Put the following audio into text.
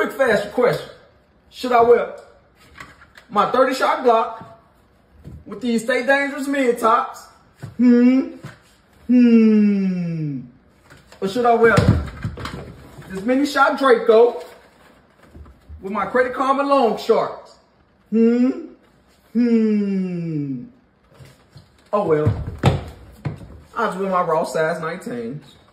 quick, fast question. Should I wear my 30-shot Glock with these Stay Dangerous mid-tops? Or should I wear this mini-shot Draco with my Credit Karma long shorts? Oh well. I'll just wear my raw size 19s.